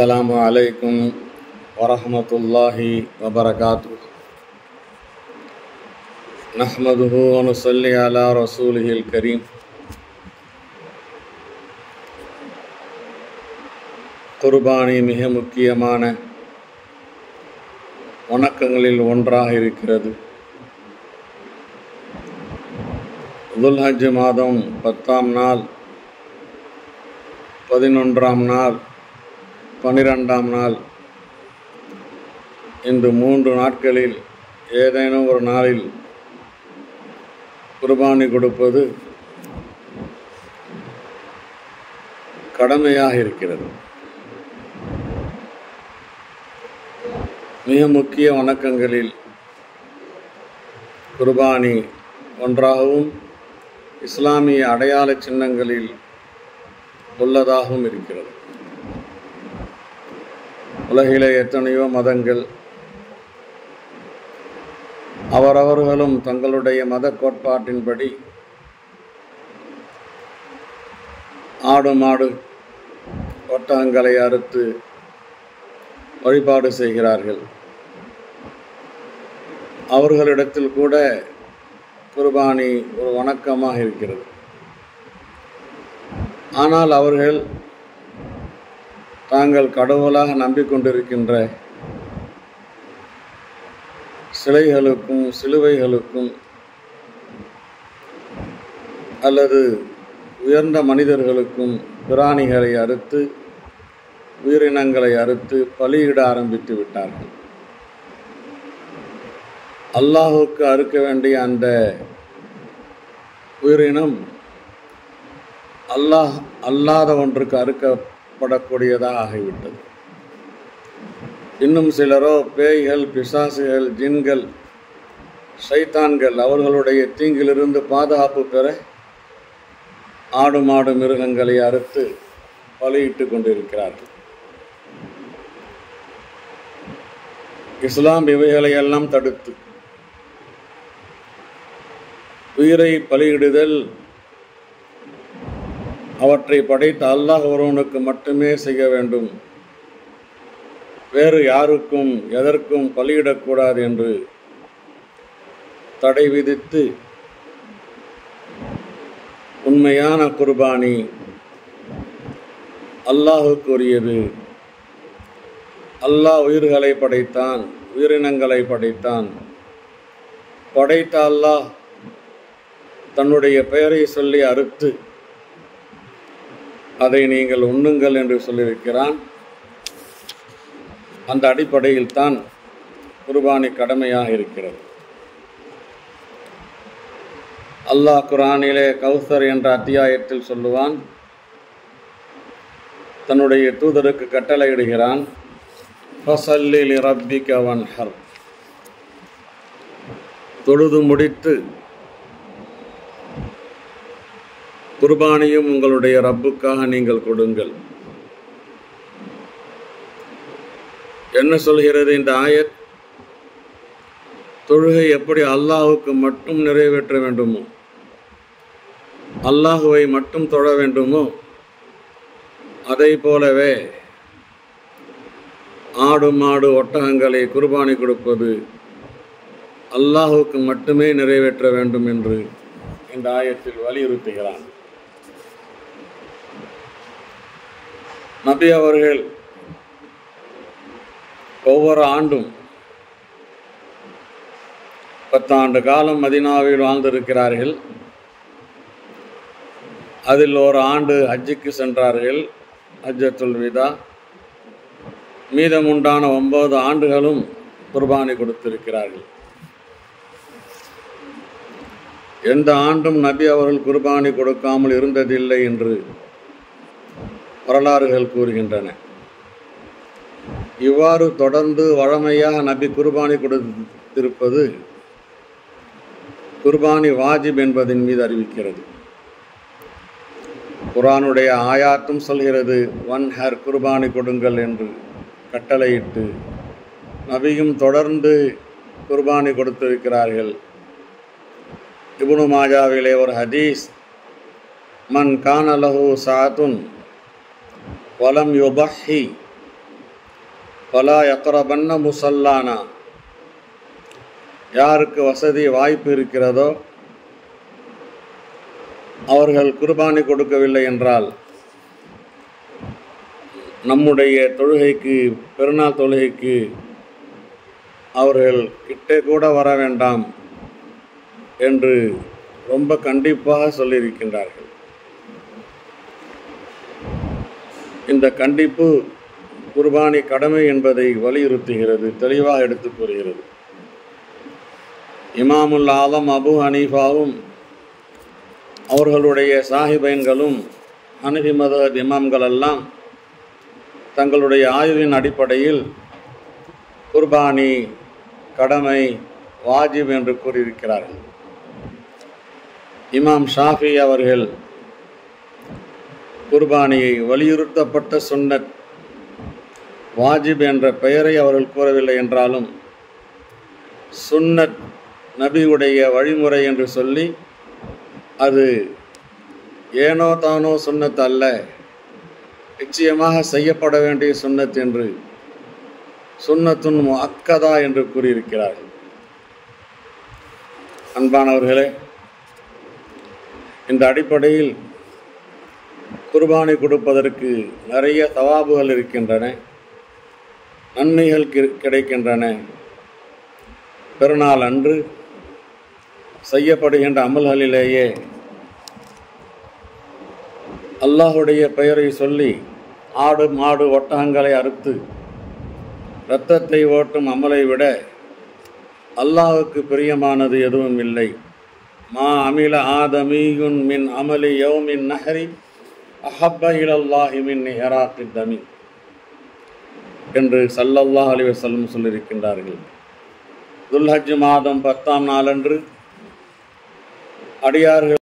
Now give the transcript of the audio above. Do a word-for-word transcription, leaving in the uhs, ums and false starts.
அஸ்ஸலாமு அலைக்கும் வரஹ்மத்துல்லாஹி வபரகாத்துஹு. நஹ்மதுஹு வ நுஸல்லி அலா ரசூலிஹில் கரீம். குர்பானி மிக முக்கியமான வணக்கங்களில் ஒன்றாக இருக்கிறது. துல்ஹஜ் மாதம் பத்தாம் நாள், பதினொன்றாம் நாள், பனிரெண்டாம் நாள், இந்த மூன்று நாட்களில் ஏதேனும் ஒரு நாளில் குர்பானி கொடுப்பது கடமையாக இருக்கிறது. மிக முக்கிய வணக்கங்களில் குர்பானி ஒன்றாகவும் இஸ்லாமிய அடையாள சின்னங்களில் உள்ளதாகவும் இருக்கிறது. உலகிலே எத்தனையோ மதங்கள், அவரவர்களும் தங்களுடைய மத கோட்பாட்டின்படி ஆடு மாடு ஒட்டகங்களை அறுத்து வழிபாடு செய்கிறார்கள். அவர்களிடத்தில் கூட குர்பானி ஒரு வணக்கமாக இருக்கிறது. ஆனால் அவர்கள் தாங்கள் கடவுளாக நம்பிக்கொண்டிருக்கின்ற சிலைகளுக்கும் சிலுவைகளுக்கும் அல்லது உயர்ந்த மனிதர்களுக்கும் பிராணிகளை அறுத்து உயிரினங்களை அறுத்து பலியிட ஆரம்பித்து விட்டார்கள். அல்லாஹுக்கு அறுக்க வேண்டிய அந்த உயிரினம் அல்லாஹ் அல்லாத ஒன்றுக்கு அறுக்கப்படக்கூடியதாக ஆகிவிட்டது. இன்னும் சிலரோ பேய்கள், பிசாசுகள், ஜின்கள், ஷைத்தான்கள் அவர்களுடைய தீங்கிலிருந்து பாதுகாப்பு பெற ஆடு மாடு மிருகங்களை அறுத்து பலியிட்டு கொண்டிருக்கிறார்கள். இஸ்லாம் இவைகளையெல்லாம் தடுத்து உயிரை பலியிடுதல் அவற்றை படைத்த அல்லாஹ் ஒருவனுக்கு மட்டுமே செய்ய வேண்டும், வேறு யாருக்கும் எதற்கும் பலியிடக்கூடாது என்று தடை விதித்து உண்மையான குர்பானி அல்லாஹுக்குரியது. அல்லாஹ் உயிர்களை படைத்தான், உயிரினங்களை படைத்தான். படைத்த அல்லாஹ் தன்னுடைய பெயரை சொல்லி அறுத்து அதை நீங்கள் உண்ணுங்கள் என்று சொல்லியிருக்கிறான். அந்த அடிப்படையில் தான் குர்பானி கடமையாக இருக்கிறது. அல்லாஹ் குர்ஆனிலே கௌசர் என்ற அத்தியாயத்தில் சொல்லுவான், தன்னுடைய தூதருக்கு கட்டளையிடுகிறான், ஃபஸல்லி லிரப்பிக வன்ஹர், தொழுது முடித்து குர்பானியும் உங்களுடைய ரப்புக்காக நீங்கள் கொடுங்கள். என்ன சொல்கிறது இந்த ஆயத்? தொழுகை எப்படி அல்லாஹுக்கு மட்டும் நிறைவேற்ற வேண்டுமோ, அல்லாஹுவை மட்டும் தொழ வேண்டுமோ, அதை போலவே ஆடு மாடு ஒட்டகங்களை குர்பானி கொடுப்பது அல்லாஹுக்கு மட்டுமே நிறைவேற்ற வேண்டும் என்று இந்த ஆயத்தில் வலியுறுத்துகிறான். நபி அவர்கள் ஒவ்வொரு ஆண்டும் பத்தாண்டு காலம் மதீனாவில் வாழ்ந்திருக்கிறார்கள். அதில் ஒரு ஆண்டு ஹஜ்ஜுக்கு சென்றார்கள், ஹஜ்ஜத்துல் விதா. மீதமுண்டான ஒன்பது ஆண்டுகளும் குர்பானி கொடுத்திருக்கிறார்கள். எந்த ஆண்டும் நபி அவர்கள் குர்பானி கொடுக்காமல் இருந்ததில்லை என்று வரலாறுகள் கூறுகின்றன. இவ்வாறு தொடர்ந்து வழமையாக நபி குர்பானி கொடுத்திருப்பது குர்பானி வாஜிப் என்பதின் மீது அறிவிக்கிறது. குர்ஆனுடைய ஆயாத்தும் சொல்கிறது, வன்ஹர், குர்பானி கொடுங்கள் என்று கட்டளையிட்டு நபியும் தொடர்ந்து குர்பானி கொடுத்திருக்கிறார்கள். இப்னு மாஜாவிலே ஒரு ஹதீஸ், மன் கான லஹு சாத்துன் வலம் யுபஹி பலா யக்ரபன்ன முசல்லானா, யாருக்கு வசதி வாய்ப்பு இருக்கிறதோ அவர்கள் குர்பானி கொடுக்கவில்லை என்றால் நம்முடைய தொழுகைக்கு, பெருநாள் தொழுகைக்கு அவர்கள் கிட்டே கூட வர வேண்டாம் என்று ரொம்ப கண்டிப்பாக சொல்லியிருக்கின்றார்கள். இந்த கண்டிப்பு குர்பானி கடமை என்பதை வலியுறுத்துகிறது, தெளிவாக எடுத்து கூறுகிறது. இமாமுல் ஆலம் அபு ஹனீஃபாவும் அவர்களுடைய சாஹிபைன்களும் ஹனஃபி மذஹப் இமாம்கள் எல்லாம் தங்களுடைய ஆய்வின் அடிப்படையில் குர்பானி கடமை, வாஜிப் என்று கூறியிருக்கிறார்கள். இமாம் ஷாஃபி அவர்கள் குர்பானியை வலியுறுத்தப்பட்ட சுன்னத், வாஜிப் என்ற பெயரை அவர்கள் கூறவில்லை என்றாலும் சுன்னத், நபியுடைய வழிமுறை என்று சொல்லி அது ஏனோ தானோ சுன்னத் அல்ல, நிச்சயமாக செய்யப்பட வேண்டிய சுன்னத் என்று சுன்னத்துன் முஅக்கதா என்று கூறியிருக்கிறார்கள். அன்பானவர்களே, இந்த அடிப்படையில் குர்பானி கொடுப்பதற்கு நிறைய தவாபுகள் இருக்கின்றன, நன்மைகள் கிடைக்கின்றன. பெருநாள் அன்று செய்யப்படுகின்ற அமல்களிலேயே அல்லாஹுடைய பெயரை சொல்லி ஆடு மாடு ஒட்டகங்களை அறுத்து இரத்தத்தை ஓட்டும் அமலை விட அல்லாஹுக்கு பிரியமானது எதுவும் இல்லை. மா அமில ஆதமீயுன் மின் அமலி யௌமின் நஹரி அஹப்ப இலல்லாஹி மின் இஹராத்தி தமி என்று ஸல்லல்லாஹு அலைஹி வஸல்லம் சொல்லியிருக்கின்றார்கள். துல்ஹஜ் மாதம் பத்தாம் நாளன்று அடியார்கள்